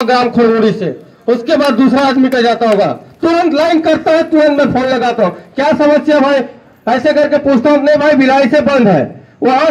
ग्राम खड़ूरी से, उसके बाद दूसरा आदमी का जाता होगा, तुरंत लाइन करता है, तुरंत मैं फोन लगाता हूँ, क्या समस्या भाई, ऐसे करके पूछता हूँ, नहीं भाई भिलाई से बंद है, वहां